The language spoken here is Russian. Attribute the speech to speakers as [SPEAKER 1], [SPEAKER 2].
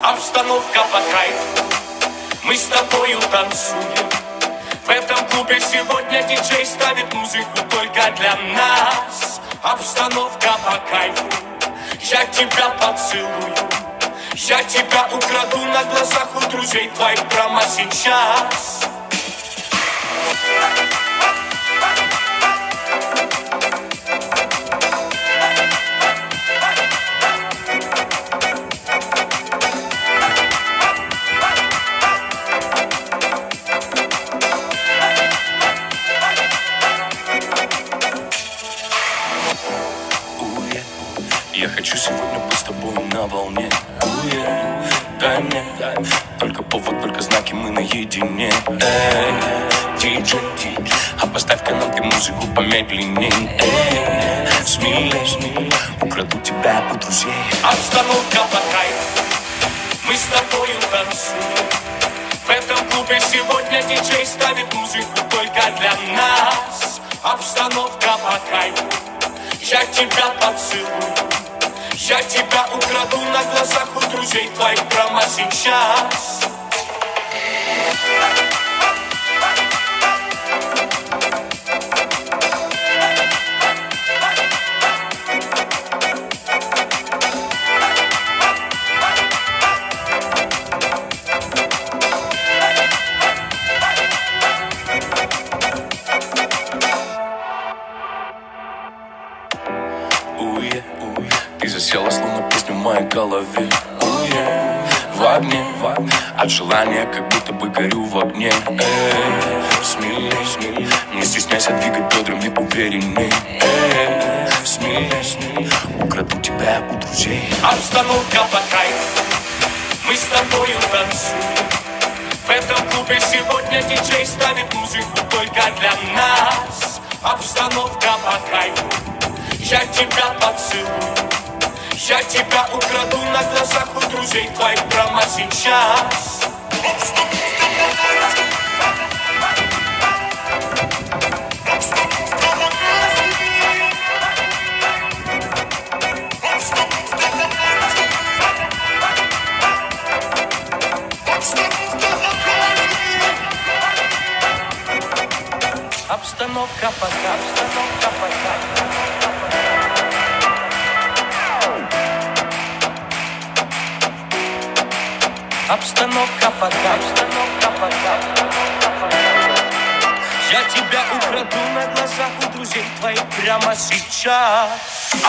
[SPEAKER 1] Обстановка по кайфу, мы с тобою танцуем. В этом клубе сегодня диджей ставит музыку только для нас. Обстановка по кайфу, я тебя поцелую, я тебя украду на глазах у друзей твоих прямо сейчас.
[SPEAKER 2] Я хочу сегодня быть с тобой на волне. Дай мне только повод, только знаки, мы наедине. Диджей, а поставь-ка нам ты музыку помедленней. Смелей, украду тебя у друзей.
[SPEAKER 1] Обстановка по кайфу, мы с тобою танцуем. В этом клубе сегодня диджей ставит музыку только для нас. Обстановка по кайфу, я тебя поцелую, я тебя украду на глазах у друзей твоих прямо сейчас.
[SPEAKER 2] Ты засела, словно песня в моей голове. В огне, от желания, как будто бы горю в огне. Смелей, не стесняйся двигать бедрами уверенней. Смелей, украду тебя у друзей.
[SPEAKER 1] Обстановка по кайфу, мы с тобою танцуем. В этом клубе сегодня диджей ставит музыку только для нас. Обстановка по кайфу, я тебя поцелую, я тебя украду на глазах у друзей твоих прямо сейчас. Обстановка по кайфу, обстановка по кайфу. Обстановка по кайфу, я тебя украду на глазах у друзей твоих прямо сейчас.